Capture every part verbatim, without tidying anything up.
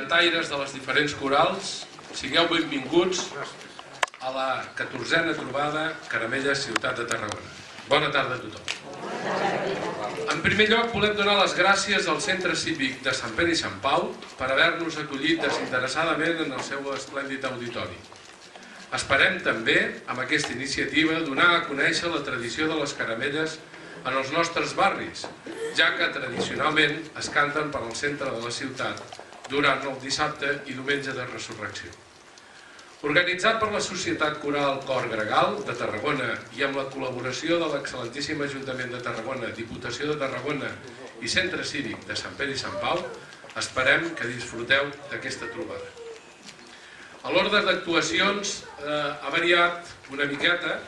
cantaires de les diferents corals, sigueu benvinguts a la catorzena trobada Caramelles Ciutat de Tarragona. Bona tarda a tothom. En primer lloc, volem donar les gràcies al Centre Cívic de Sant Pere i Sant Pau per haver-nos acollit desinteressadament en el seu esplèndid auditori. Esperem també, amb aquesta iniciativa, donar a conèixer la tradició de les caramelles en els nostres barris, ja que tradicionalment es canten per al centre de la ciutat durant el dissabte i diumenge de Resurrecció. Organitzat per la Societat Coral Cor Gregal de Tarragona i amb la col·laboració de l'excel·lentíssim Ajuntament de Tarragona, Diputació de Tarragona i Centre Cívic de Sant Pere i Sant Pau, esperem que disfruteu d'aquesta trobada. L'ordre d'actuacions ha variat una miqueta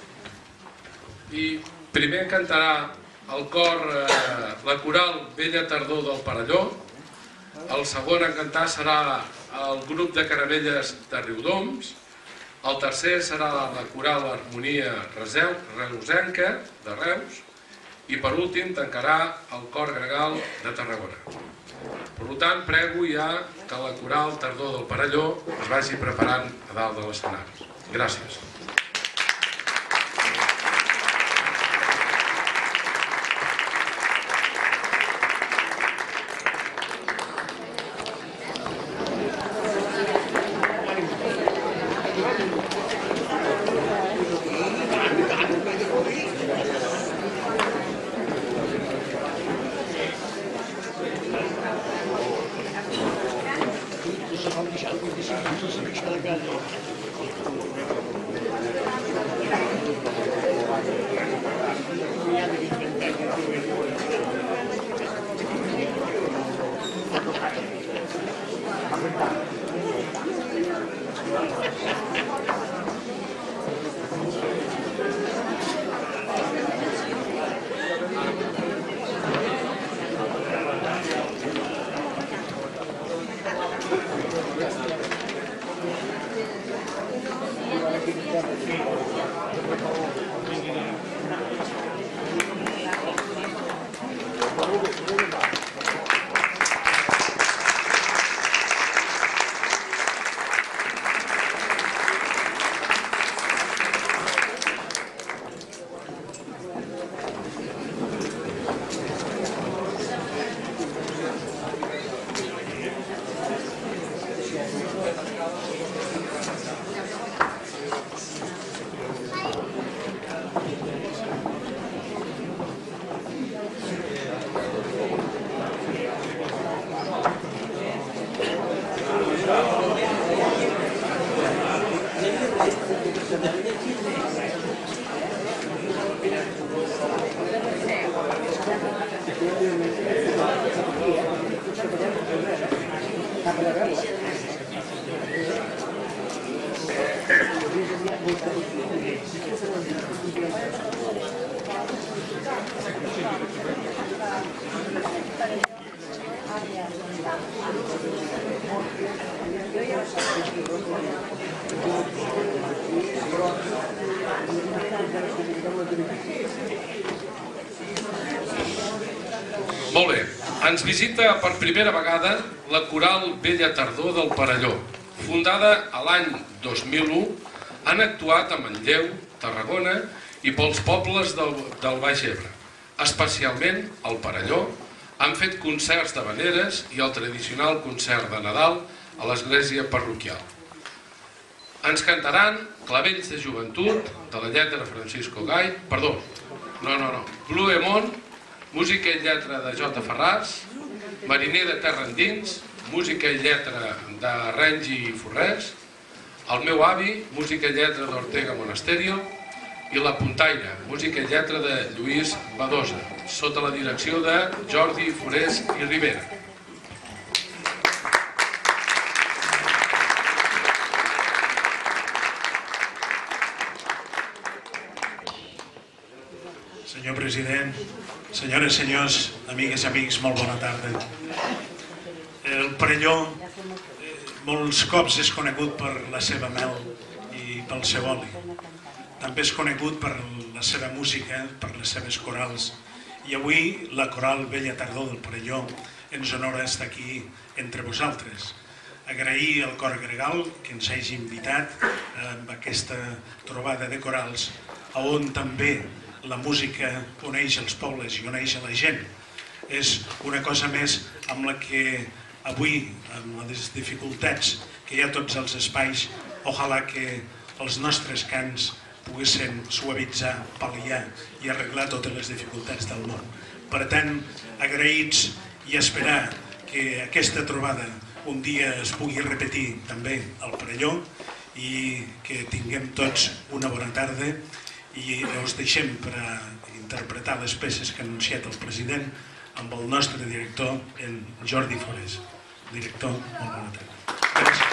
i primer cantarà el cor la coral Bella Tardor del Perelló, el segon en cantar serà el grup de caramelles de Riudoms, el tercer serà la coral Harmonia Reusenca de Reus i per últim tancarà el cor gregal de Tarragona. Per tant, prego ja que la coral Tardor del Perelló es vagi preparant a dalt de l'escenari. Gràcies. Molt bé, ens visita per primera vegada la coral Bella Tardor del Perelló. Fundada a l'any dos mil u, han actuat a Manlleu, Tarragona i pels pobles del, del Baix Ebre. Especialment al Perelló han fet concerts d'havaneres i el tradicional concert de Nadal a l'església parroquial. Ens cantaran Clavells de joventut, de la lletra de Francisco Gay, perdó, no, no, no, Blue Emon, música i lletra de Jota Ferràs, Mariner de Terra Endins, música i lletra de Rengi Forrés, El meu avi, música i lletra d'Ortega Monasterio, i La Puntaire, música i lletra de Lluís Badosa, sota la direcció de Jordi Forés i Rivera. Senyor president, senyores i senyors, amigues i amics, molt bona tarda. El Perelló molts cops és conegut per la seva mel i pel seu oli. També és conegut per la seva música, per les seves corals. I avui la coral Bella Tardor del Perelló ens honora estar aquí entre vosaltres. agrair al Cor Gregal que ens hagi invitat a aquesta trobada de corals, on també la música uneix els pobles i uneix la gent. És una cosa més amb la que avui, amb les dificultats que hi ha a tots els espais, ojalà que els nostres cants poguessin suavitzar, pal·liar i arreglar totes les dificultats del món. Per tant, agraïts i esperar que aquesta trobada un dia es pugui repetir també al Perelló i que tinguem tots una bona tarda i us deixem per a interpretar les peces que ha anunciat el president amb el nostre director, en Jordi Forés. Director, molt bona tarda. Gràcies.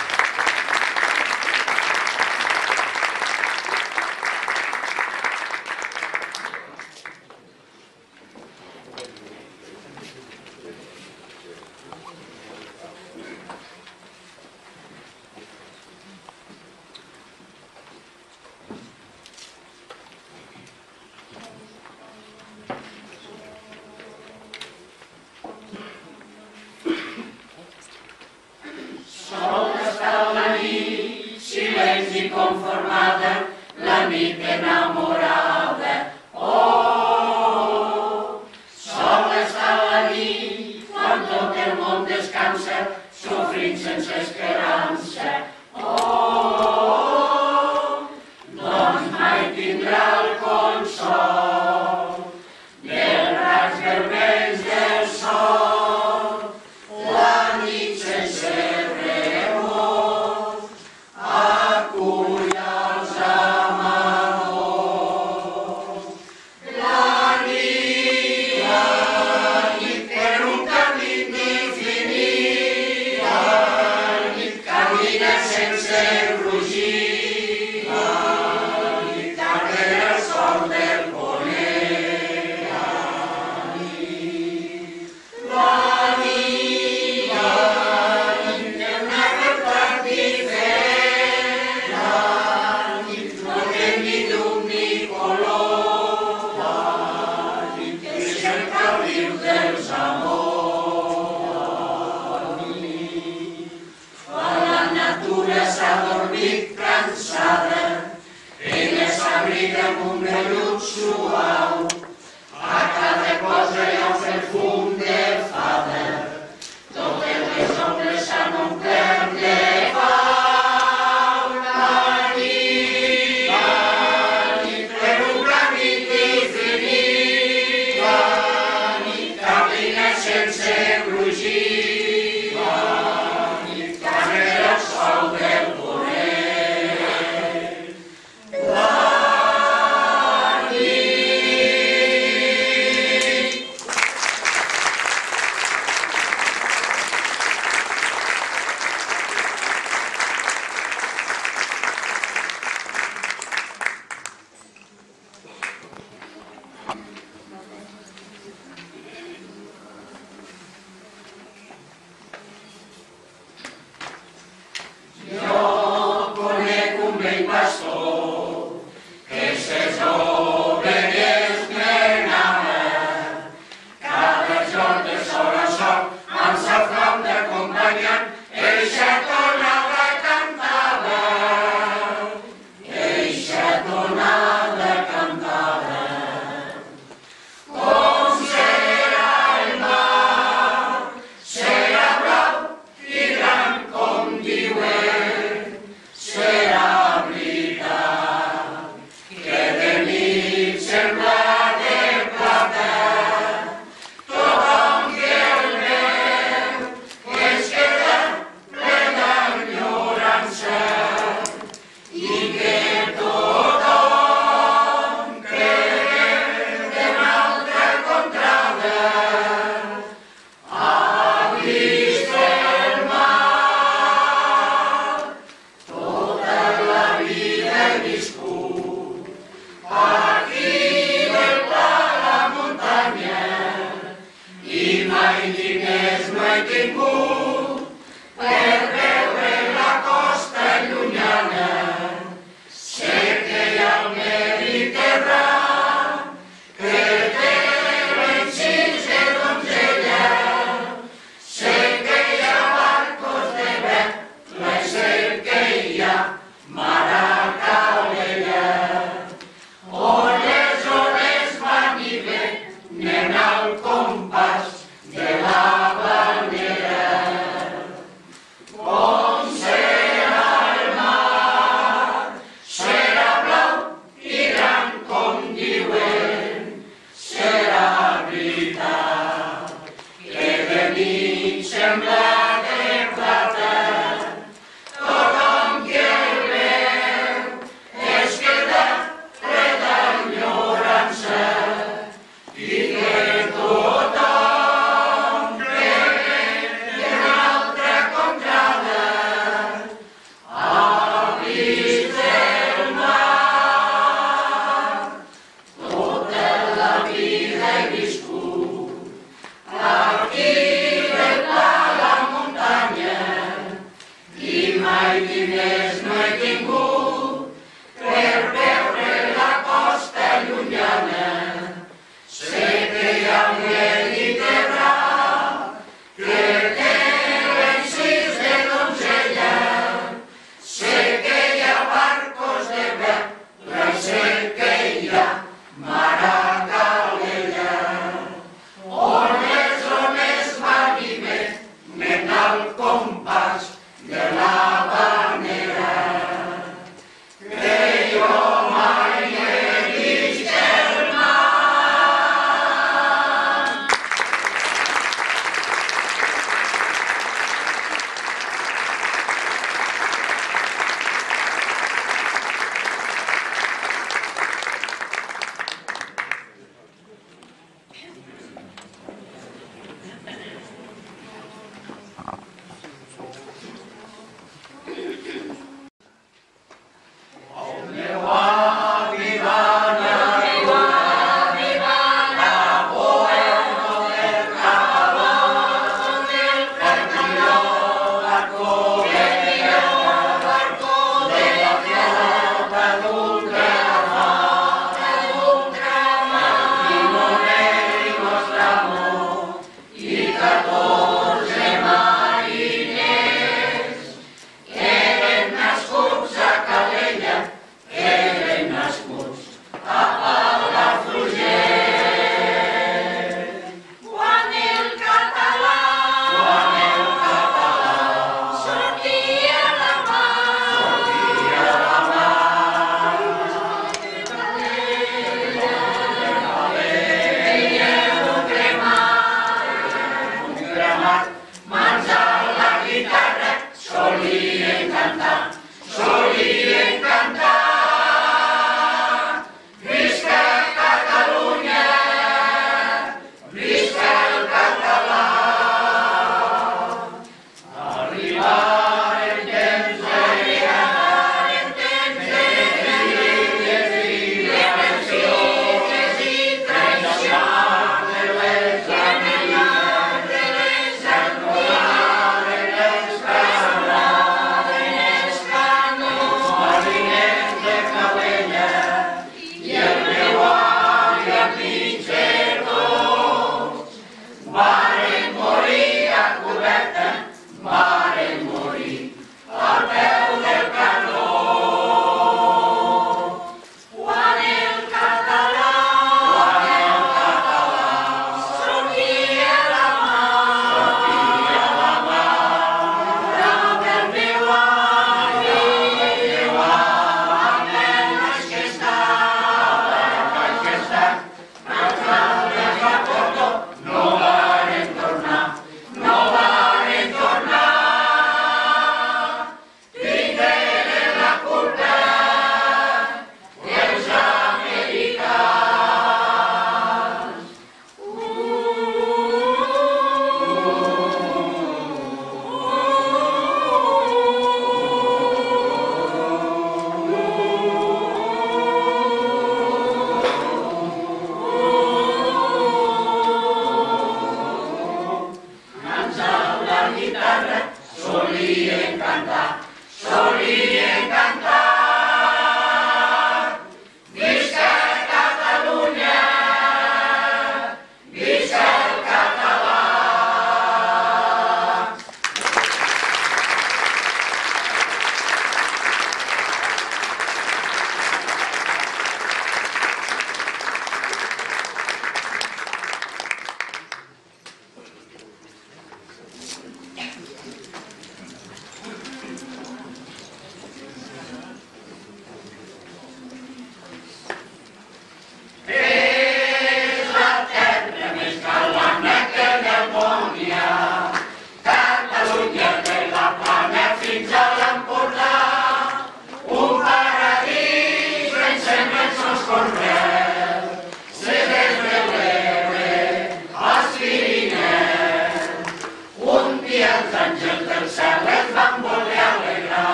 És la terra més calenta que del món hi ha.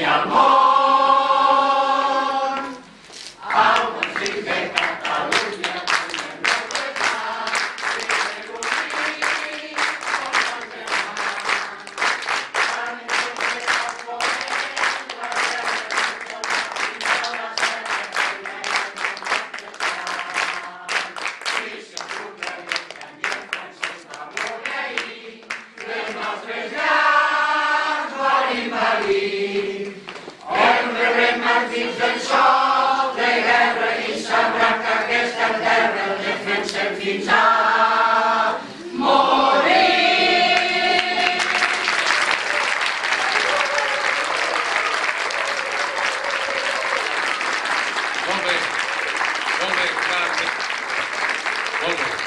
al món, el músic de Catalunya. Dins del sol de guerra i sabrà que aquesta terra el defensem fins a morir. Molt bé, molt bé, clar, molt bé.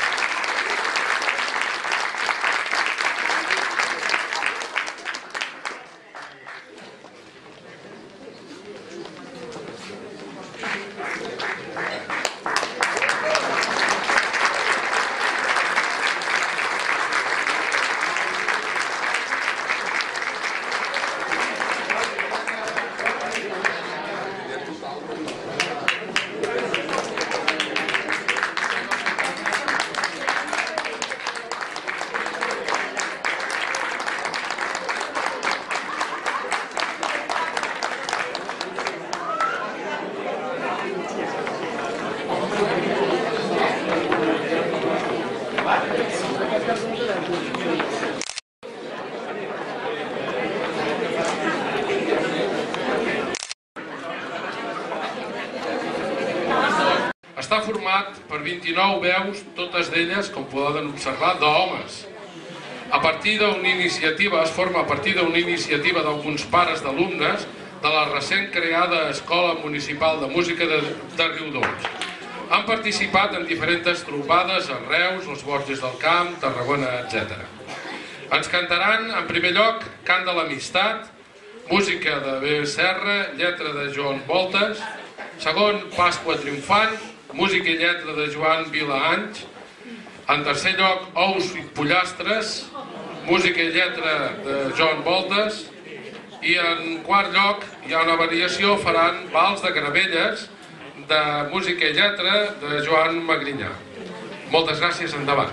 Està format per vint-i-nou veus, totes d'elles, com poden observar, d'homes. A partir d'una iniciativa, es forma a partir d'una iniciativa d'alguns pares d'alumnes de la recent creada Escola Municipal de Música de, de Riudoms. Han participat en diferents trobades a Reus, els Borges del Camp, Tarragona, etcètera. Ens cantaran, en primer lloc, Cant de l'Amistat, música de B. Serra, lletra de Joan Voltes, segon, Pasqua Triomfant, música i lletra de Joan Vilaanys, en tercer lloc, Ous i Pollastres, música i lletra de Joan Voltes, i en quart lloc, hi ha una variació, faran Vals de Caramelles, de música i lletra de Joan Magrinyà. Moltes gràcies, endavant.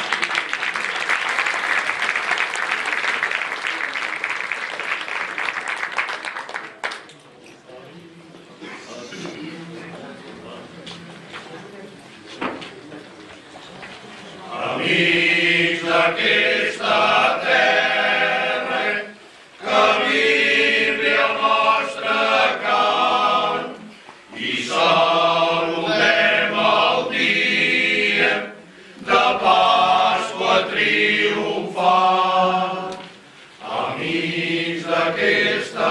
Amics d'aquesta terra, que vibri el nostre cant i saludem el dia de Pasqua triomfant. Amics d'aquesta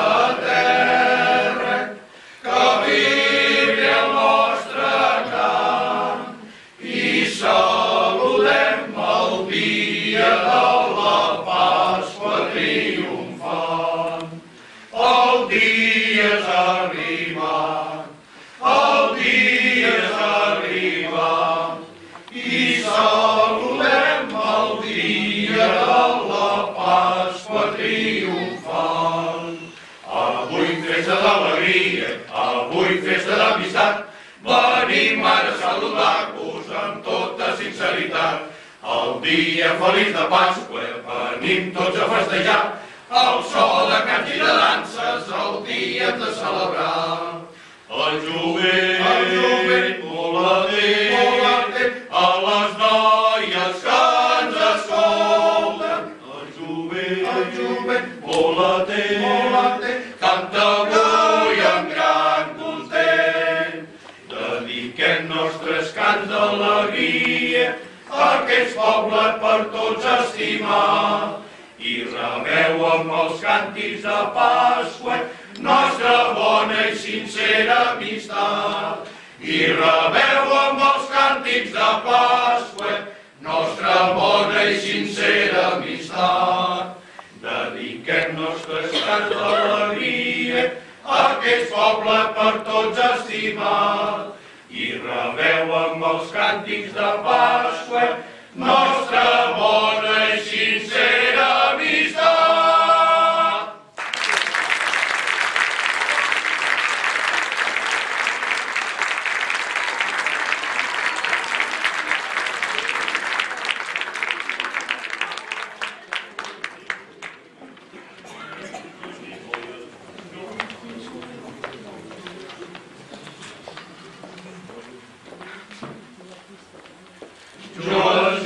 terra, que vibri el nostre cant i saludem el dia de la Pasqua triomfant. El dia és arribat, el dia és arribat, i saludem el dia de la Pasqua triomfant. Avui festa d'alegria, avui festa d'amistat, venim ara a saludar-vos amb tota sinceritat. El dia feliç de Pasqua venim tots a festejar, el so de cants i de danses el dia hem de celebrar. El jovent, el jovent, molt atent, molt atent, a les noies que ens escolten. El jovent, el jovent, molt atent, molt atent, canta avui amb gran content. Dediquem nostres cants d'alegria a aquells pobles per tots estimar, i rebeu amb els càntics de Pasqua nostra bona i sincera amistat. I rebeu amb els càntics de Pasqua nostra bona i sincera amistat. Dediquem nostres cants d'alegria a aquells pobles per tots estimar, i rebeu amb els càntics de Pasqua nostra bona i sincera amistat.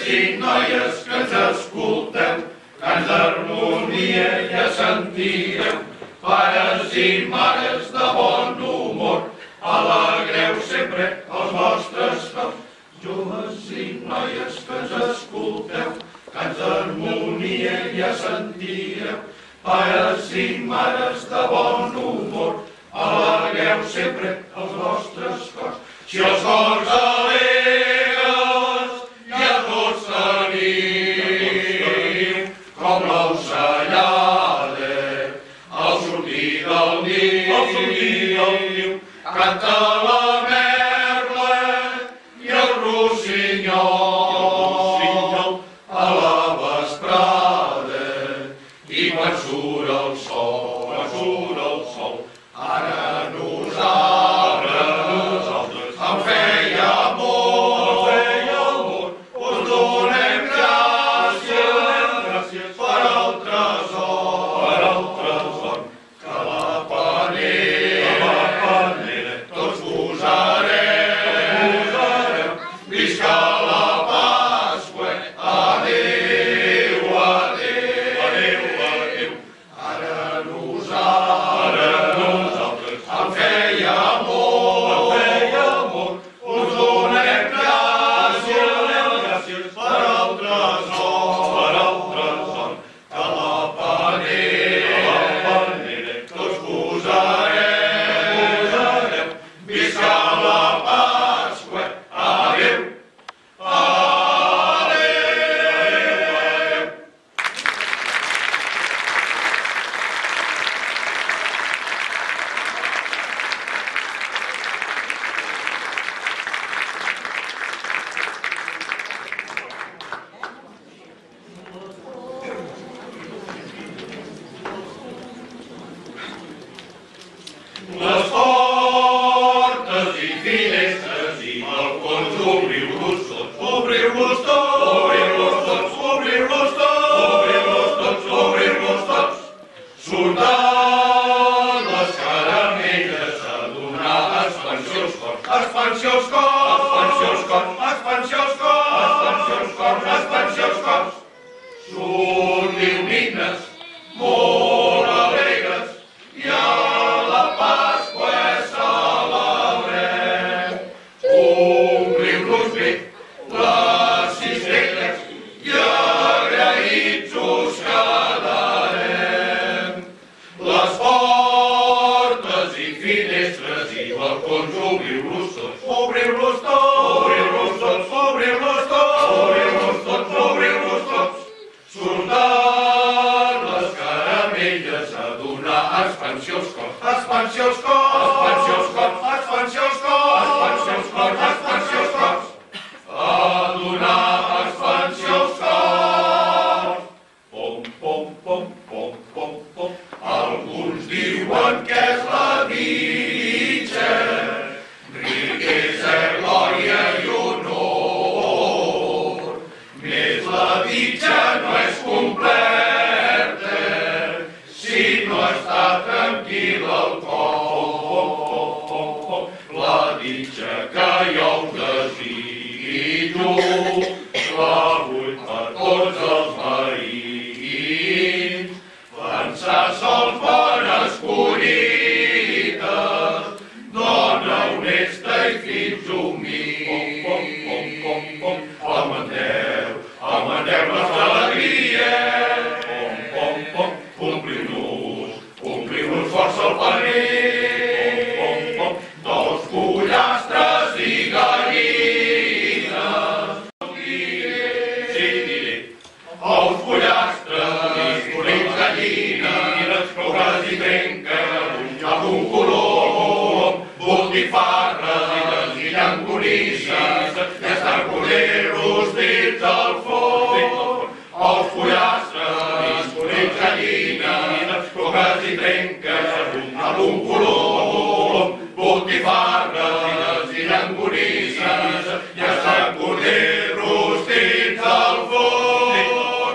i noies que ens escolteu, cants d'harmonia ja sentireu, pares i mares de bon humor, alegreu sempre els vostres cors. Joves i noies que ens escolteu, cants d'harmonia ja sentireu, pares i mares de bon humor, alegreu sempre els vostres cors. Si els cors alegres ja tots tenim, com l'ocellada al sortir del niu, canta la merla i el rossinyol a la vesprada, i quan surt el sol, quan surt el sol, ara nosaltres em feia amor, us donem gràcies per al tresor, que la panera tots posareu, visca la Pasqua, adéu, adéu, adéu, ara nosaltres em feia amor, us donem gràcies per al tresor, que la panera tots posareu, visca la Pasqua, adéu, adéu. Les portes i finestres i balcons, obriu-los tots, obriu-los tots, obriu-los tots, obriu-los tots, obriu-los tots, obriu-los tots. Surten les caramelles a donar expansió als cors, expansió als cors, expansió als cors, expansió als cors, expansió als cors, expansió als cors. Sortiu nines molt alegres i a la Pasqua celebrem. Ompliu-los bé les cistelles i agraïts us quedarem. Les portes i finestres i balcons, obriu-los tots, obriu-los tots, obriu-los tots, obriu-los tots, obriu-los tots, obriu-los tots. Surten les caramelles a donar expansió als cors, expansió als cors, expansió als cors, expansió als cors, expansió als cors, expansió als cors, a donar expansió als cors. Pom, pom, pom, pom, pom, pom. Alguns diuen que és la dicha, riquesa, glòria i honor. Més la dicha no és completa si no està tranquil el cor. La dicha que jo us desitjo, la vull per tots els veïns. Pensar sols bones collites, dona honesta i fills humils. Augmenteu, augmenteu les alegries. Pom, pom, pom, ompliu-nos, ompliu-nos força el panell. Pom, pom, dos pollastres i gallines. Sí, diré, ous, pollastres, conills, gallines, coques i trenques, amb un colom, botifarres i llangonisses, i estan corderos dins el forn. Ous, pollastres, conills, gallines, coques i trenques, amb un colom, botifarres i llangonisses, i estan corderos dins el forn.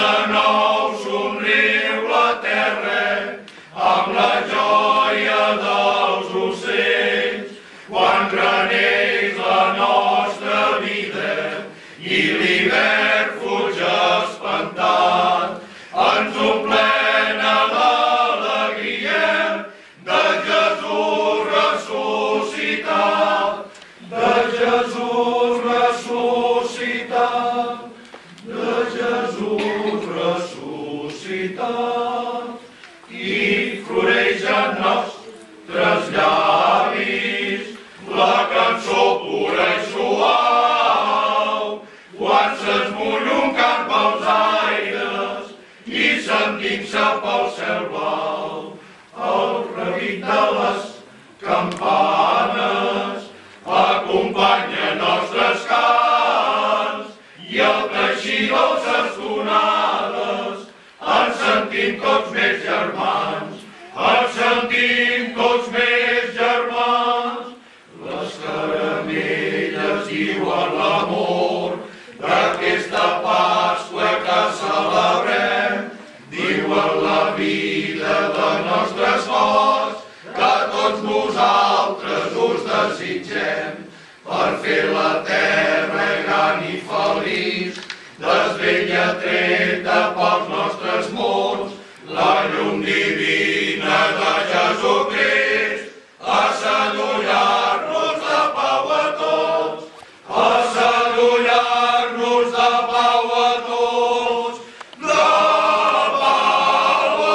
de nou somriu la terra amb la joia dels ocells. Quan reneix la nostra vida i l'hivern fuig espantat, ens omplem d'alegria de Jesús ressuscitat, de Jesús ressuscitat, de Jesús ressuscitat. I floreix en nostres llavis la cançó pura i suau, quan s'esmull un camp pels aires i s'endinsa pel cel blau. El repic de les campanes acompanya nostres cants i al teixir dolces tonades ens sentim tots més germans, ens sentim tots més germans. Les caramelles diuen l'amor d'aquesta Pasqua que celebrem, diuen la vida de nostres cors, que tots nosaltres us desitgem, per fer la terra gran i feliç, desvella treta pels nostres murs, la llum divina de Jesucrist, a sadollar-nos de pau a tots, a sadollar-nos de pau a tots, de pau a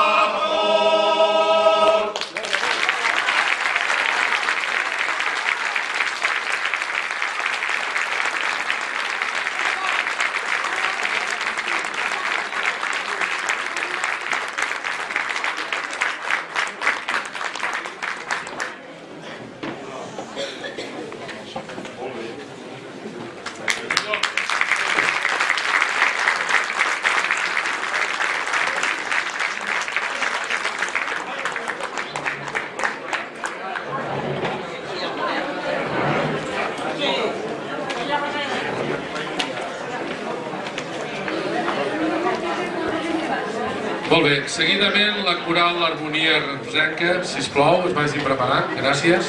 tots. Molt bé, seguidament la coral Harmonia Reusenca, sisplau, es vagi preparant, gràcies.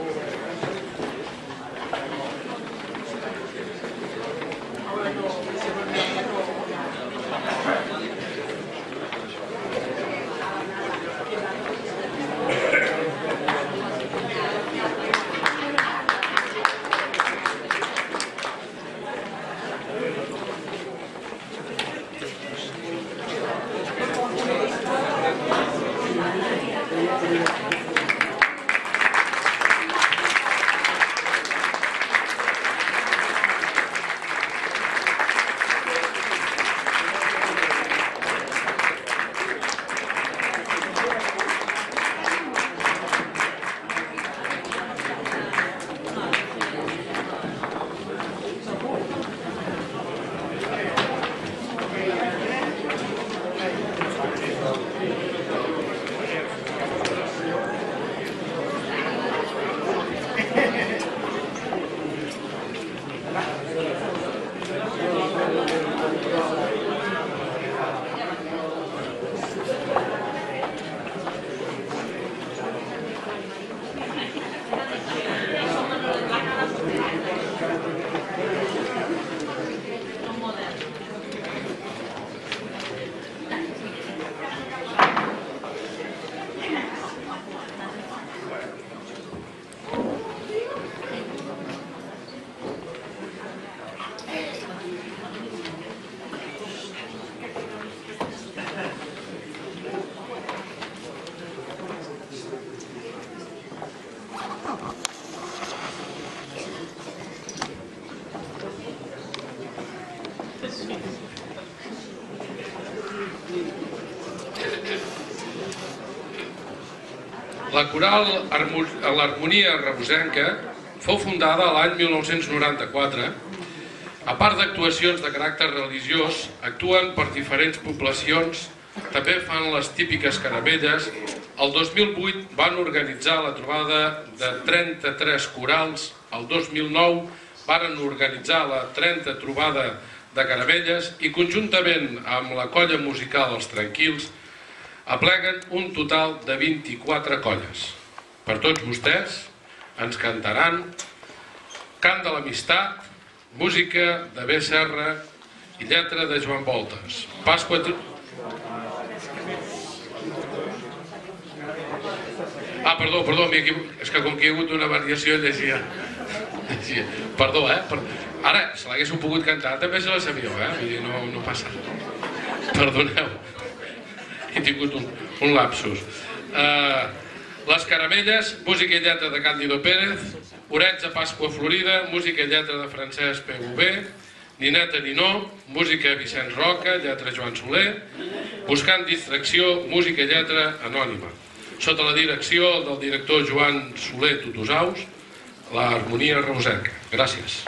La coral l'Harmonia Reusenca fou fundada l'any mil nou-cents noranta-quatre. A part d'actuacions de caràcter religiós, actuen per diferents poblacions, també fan les típiques caramelles. El dos mil vuit van organitzar la trobada de trenta-tres corals, el dos mil nou varen organitzar la trenta trobada de Caramelles i conjuntament amb la colla musical Els Tranquils apleguen un total de vint-i-quatre colles. Per tots vostès ens cantaran Cant de l'Amistat, música de B. Serra i lletra de Joan Voltes. Pasqua... Ah, perdó, perdó, és que com que hi ha hagut una variació llegia... Perdó, eh? Ara, se l'haguéssiu pogut cantar, també se la sabíeu, eh? Vull dir, no passa. Perdoneu. He tingut un lapsus. Les Caramelles, música i lletra de Càndido Pérez, Orets a Pasqua Florida, música i lletra de Francesc P. Bové, Nineta Ninó, música Vicenç Roca, lletra Joan Soler, Buscant distracció, música i lletra anònima. Sota la direcció del director Joan Soler Tutusaus, l'harmonia reusenca. Gràcies.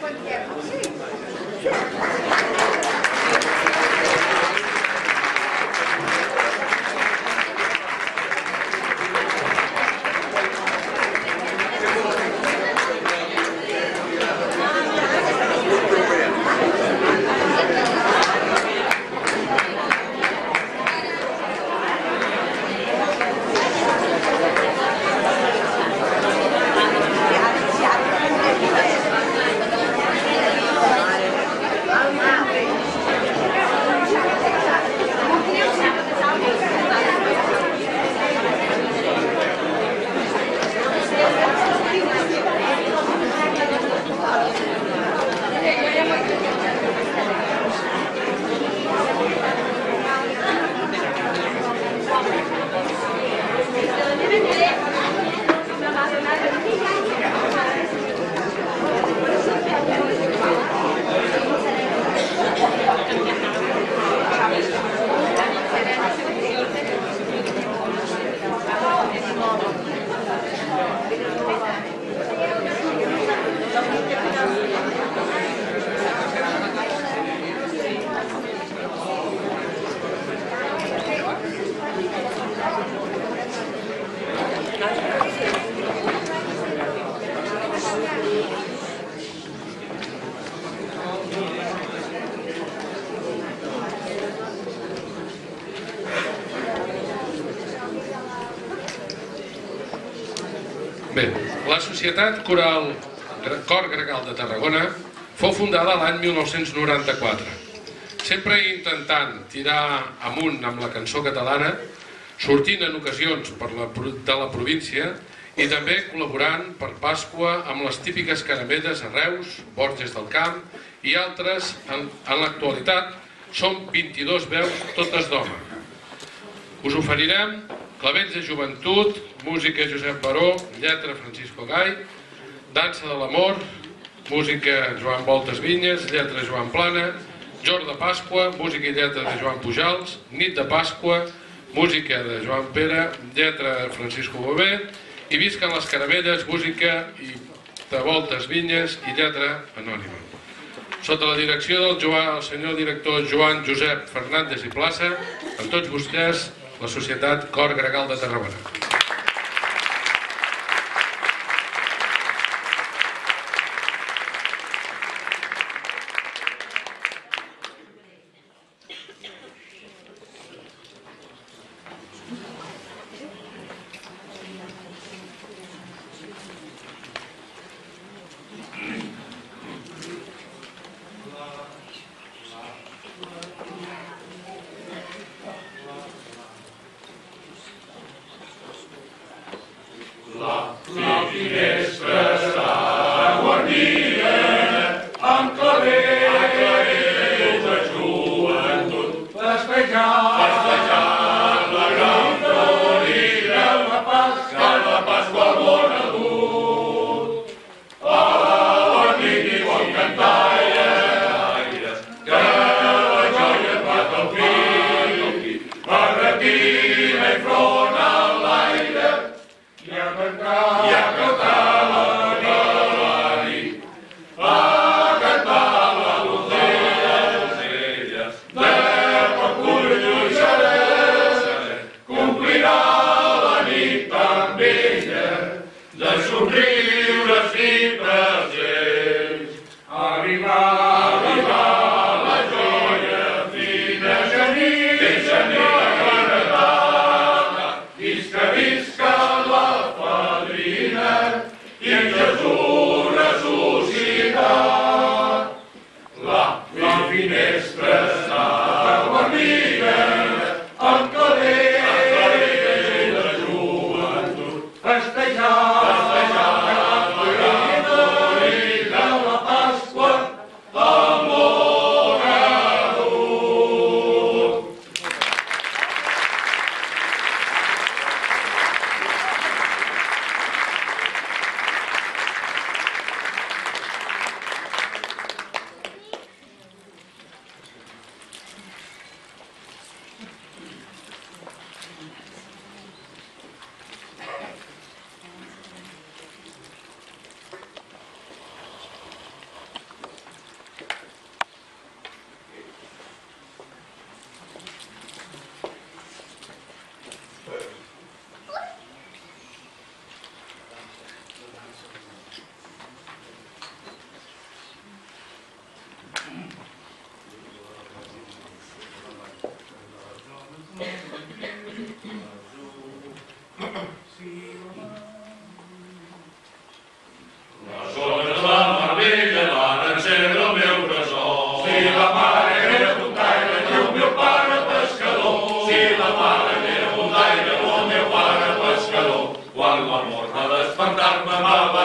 Bé, la Societat Coral Cor Gregal de Tarragona fou fundada l'any mil nou-cents noranta-quatre, sempre intentant tirar amunt amb la cançó catalana, sortint en ocasions per la, de la província i també col·laborant per Pasqua amb les típiques caramelles a Reus, Borges del Camp i altres. En, en l'actualitat són vint-i-dues veus, totes d'home. Us oferirem Clavells de Joventut, música Josep Baró, lletra Francisco Gai, Dansa de l'Amor, música Joan Voltes Vinyes, lletra Joan Plana, Jorn de Pasqua, música i lletra de Joan Pujals, Nit de Pasqua, música de Joan Pere, lletra Francisco Bové, i Visquen les caramelles, música de Voltes Vinyes i lletra anònima. Sota la direcció del Joan, el senyor director Joan Josep Fernández i Plaça, amb tots vostès, la Societat Cor Gregal de Tarragona.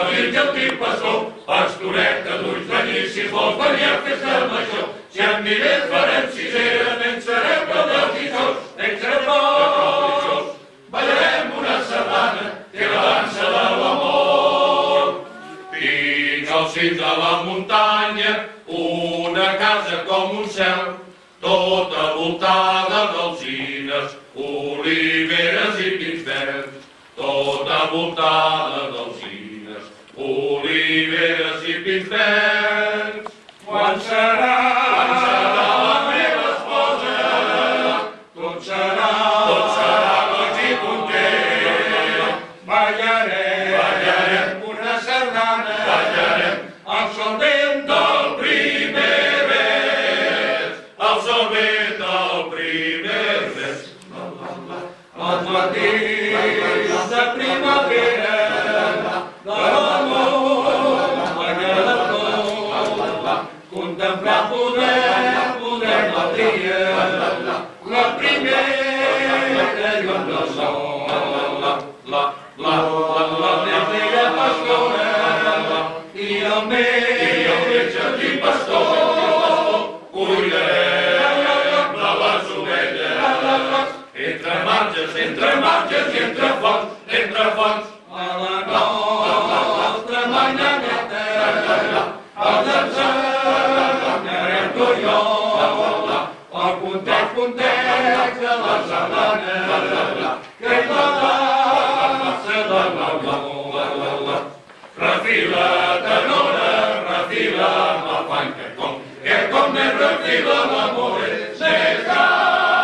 Virge el tip pastor, pastoreta d'ulls d'anyís, si vols venir a festa major. Si en Miret farem sisera, n'en serem prou dels dijous, n'en serem prou dels dijous. Ballarem una sardana, que és la dansa de l'amor. Fins al cim de la muntanya, una casa com un cel, tota voltada d'alzines, oliveres i pins verds. Tota voltada d'alzines, oliveres i pins verds. Quan serà, quan serà la meva esposa, tot serà, tot serà goig i content. Ballarem, ballarem una sardana, ballarem al sol vent del primer vers, al sol vent del primer vers. Els matins de primavera, de l'amor, guanya de tot. Contemplar poder, poder del dia, la primera llum del sol. La, la, la, la primera pastora i el metge i pastor. Cuidarem de les ovelles, entre marges, entre marges i entre fonts, entre fonts. A la nostra manyaneta, els ensenyarem tu i jo, el context, context de la sardana, que és la dansa de l'amor. Refila, tenora, refila amb afany, que com, que com més refila l'amor és més gran.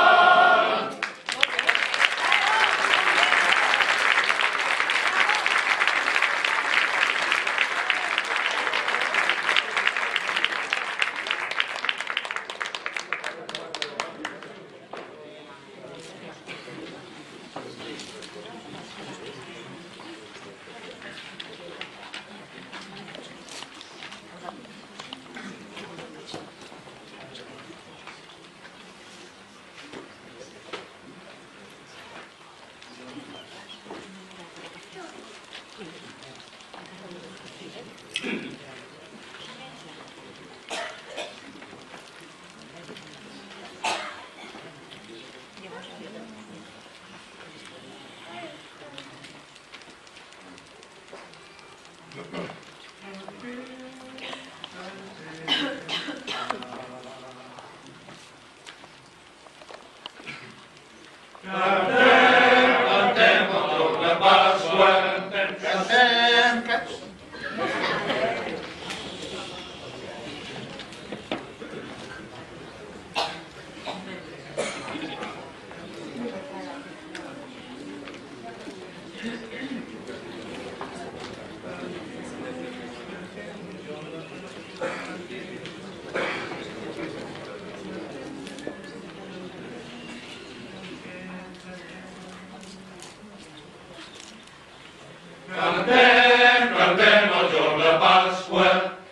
Cantem, cantem el jorn de Pasqua,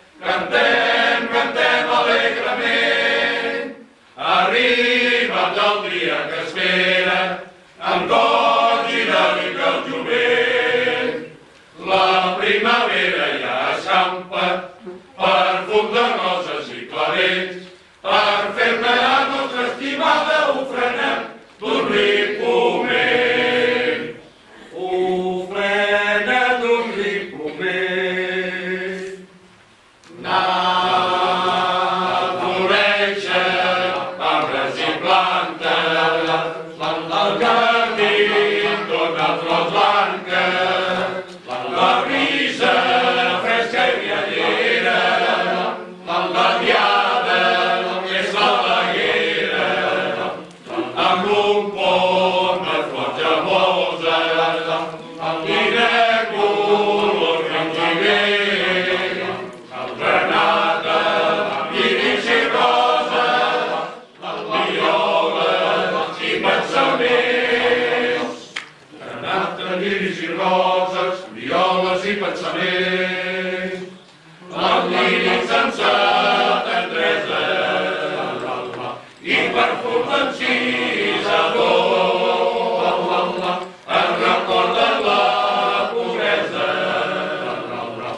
cantem, cantem alegrement. Arribat el dia que espera, amb goig i delit el jovent. La primavera ja escampa, perfum de roses i clavells, per fer-ne a nostra estimada ofrenem d'un ric moment. Ofrena d'un ric moment. Floreixen arbres i plantes, el jardí dona flors blanques, la brisa fresca i viallera, la diada és la laguera, amb un pont de flors geloses, i de color granjivell, el granata, iris i roses, violes i pensaments. Granata, iris i roses, violes i pensaments. El líric sense tendresa i perfum encisador ens recorden la pobresa.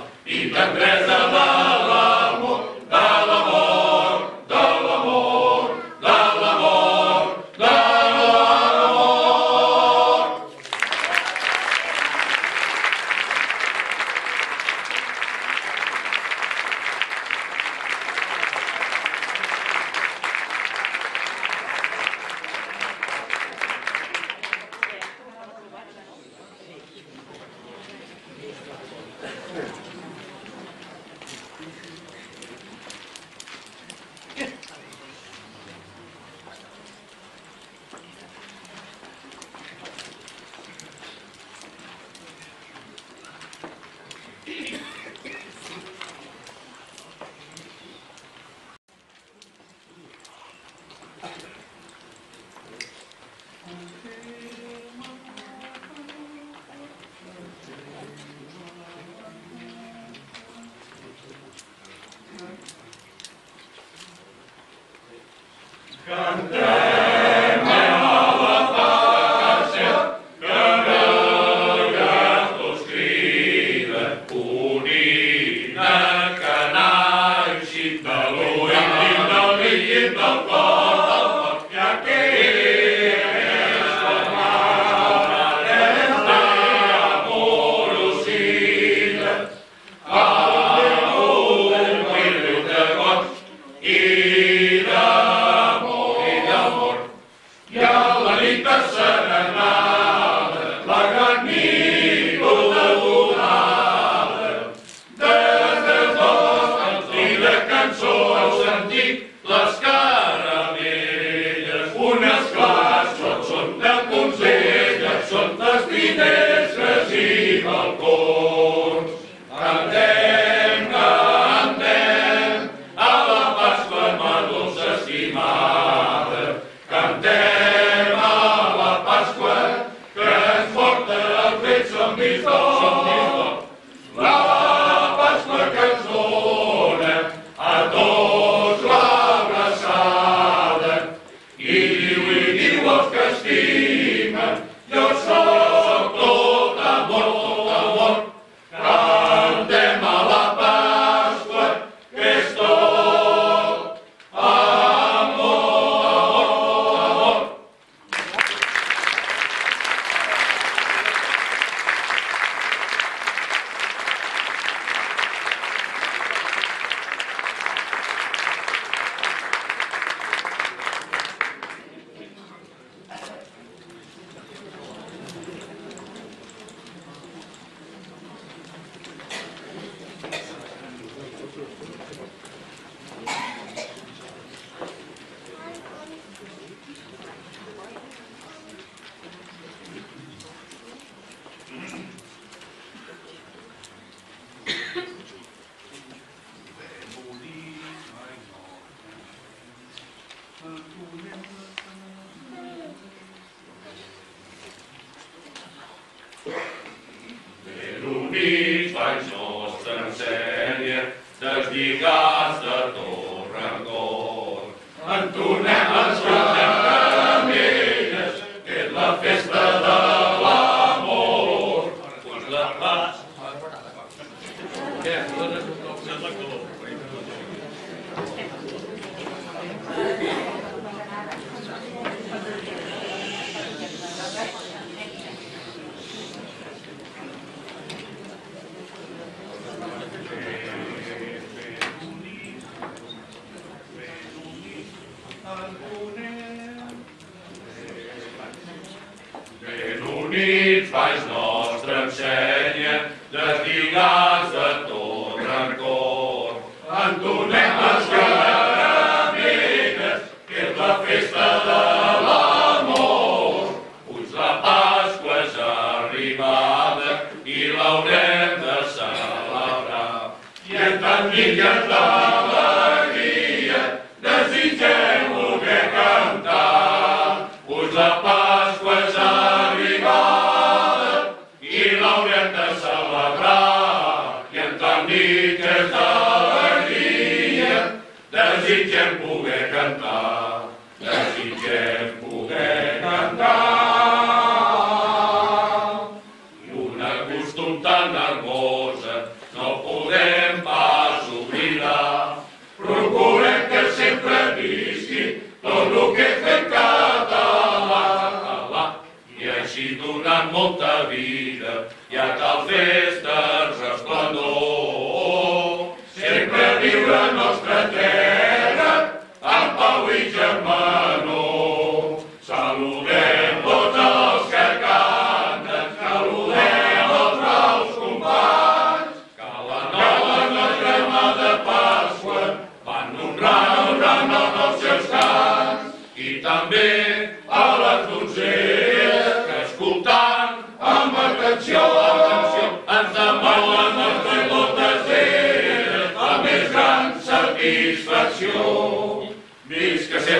Visca sempre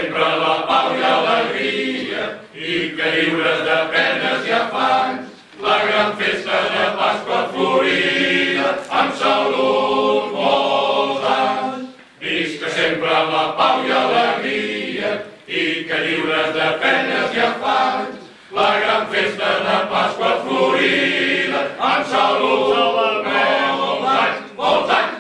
sempre la pau i alegria i que lliures de penes i afanys la gran festa de Pasqua florida amb salut molts anys. Visca sempre la pau i alegria i que lliures de penes i afanys la gran festa de Pasqua florida amb salut molts anys, molts anys.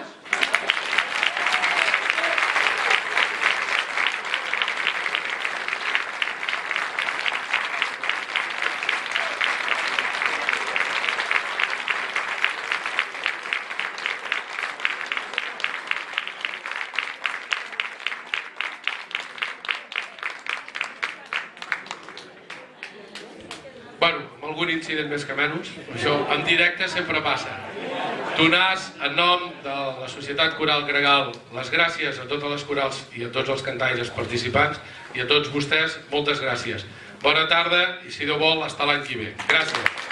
Bueno, amb algun incident més que menys, això en directe sempre passa. Donàs, en nom de la Societat Coral Gregal, les gràcies a totes les corals i a tots els cantaires participants i a tots vostès, moltes gràcies. Bona tarda i, si Déu vol, fins l'any que ve. Gràcies.